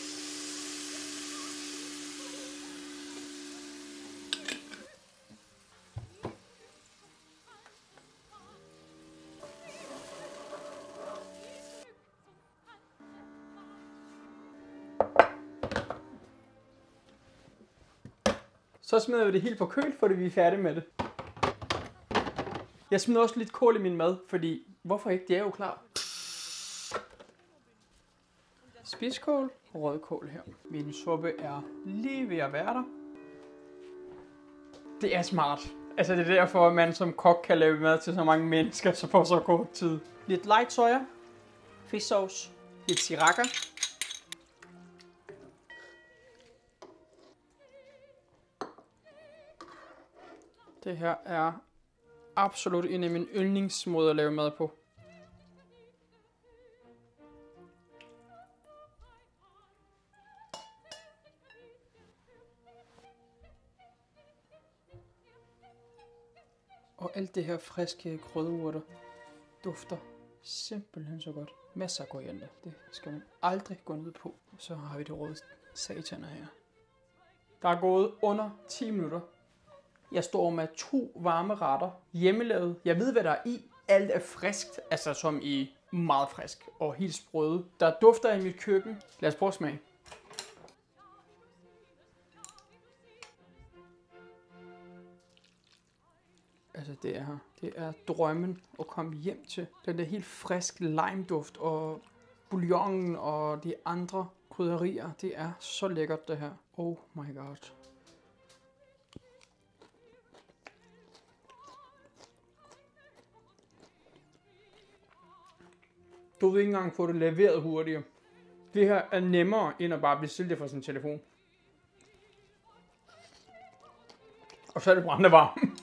Så smider vi det helt på køl, fordi vi er færdige med det. Jeg smider også lidt kål i min mad, fordi hvorfor ikke? Det er jo klar. Spidskål og rødkål her. Min suppe er lige ved at være der. Det er smart. Altså det er derfor, at man som kok kan lave mad til så mange mennesker, så på så kort tid. Lidt light soja, fish sauce, lidt sriracha. Det her er absolut en af mine yndlingsmåder at lave mad på. Og alt det her friske krydderurter dufter simpelthen så godt. Masser af koriander. Det skal man aldrig gå ned på. Så har vi det røde sataner her. Der er gået under 10 minutter. Jeg står med 2 varme retter. Hjemmelavet. Jeg ved, hvad der er i. Alt er friskt. Altså som i meget frisk og helt sprøde. Der dufter i mit køkken. Lad os prøve at smage. Altså det er drømmen at komme hjem til. Den der helt frisk limeduft og bouillon og de andre krydderier. Det er så lækkert det her. Oh my god. Du vil ikke engang få det leveret hurtigere. Det her er nemmere end at bare bestille det fra sin telefon. Og så er det brændende varmt.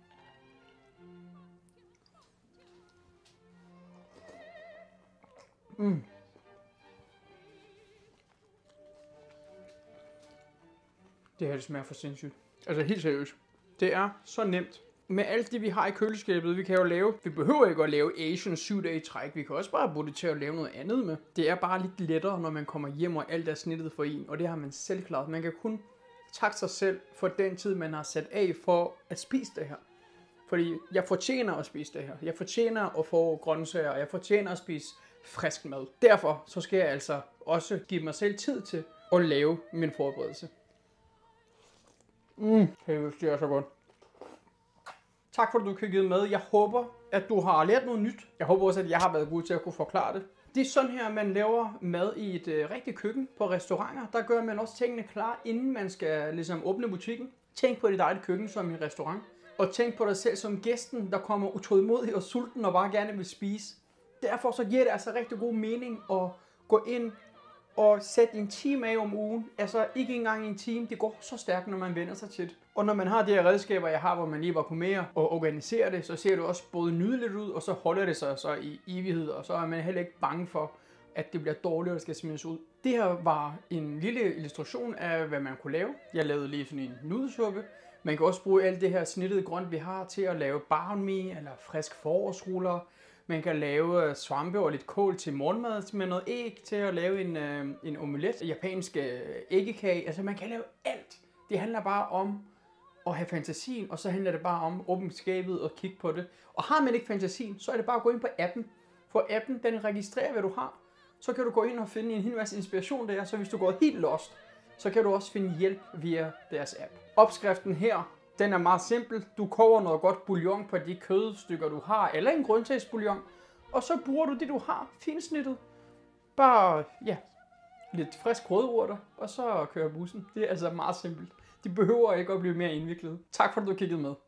Det her det smager for sindssygt. Altså helt seriøst. Det er så nemt. Med alt det vi har i køleskabet, vi kan jo lave. Vi behøver ikke at lave Asian 7 dage i træk. Vi kan også bare bruge det til at lave noget andet med. Det er bare lidt lettere, når man kommer hjem og alt er snittet for en. Og det har man selv klaret. Man kan kun takke sig selv for den tid, man har sat af for at spise det her. Fordi jeg fortjener at spise det her. Jeg fortjener at få grøntsager, og jeg fortjener at spise frisk mad. Derfor så skal jeg altså også give mig selv tid til at lave min forberedelse. Det er så godt. Tak for, at du kiggede med. Jeg håber, at du har lært noget nyt. Jeg håber også, at jeg har været god til at kunne forklare det. Det er sådan her, man laver mad i et rigtigt køkken på restauranter. Der gør man også tingene klar, inden man skal ligesom åbne butikken. Tænk på dit eget køkken som en restaurant. Og tænk på dig selv som gæsten, der kommer utålmodig og sulten og bare gerne vil spise. Derfor så giver det altså rigtig god mening at gå ind og sætte en time af om ugen. Altså ikke engang en time. Det går så stærkt, når man vender sig til det. Og når man har de her redskaber, jeg har, hvor man lige vakuumerer og organiserer det, så ser det også både nydeligt ud, og så holder det sig så i evighed. Og så er man heller ikke bange for, at det bliver dårligt og skal smides ud. Det her var en lille illustration af, hvad man kunne lave. Jeg lavede lige sådan en nudelsuppe. Man kan også bruge alt det her snittede grønt, vi har, til at lave banh mi eller frisk forårsruller. Man kan lave svampe og lidt kål til morgenmad med noget æg til at lave en omelet. Japansk æggekage. Altså man kan lave alt. Det handler bare om at have fantasien, og så handler det bare om at åbne skabet og kigge på det. Og har man ikke fantasien, så er det bare at gå ind på appen. For appen, den registrerer, hvad du har. Så kan du gå ind og finde en hel masse inspiration der, så hvis du går helt lost, så kan du også finde hjælp via deres app. Opskriften her, den er meget simpel. Du koger noget godt bouillon på de kødstykker, du har, eller en grøntsagsbouillon, og så bruger du det, du har, finsnittet. Bare, ja, lidt frisk krydderurter, og så kører bussen. Det er altså meget simpelt. De behøver ikke at blive mere indviklet. Tak for, at du kiggede med.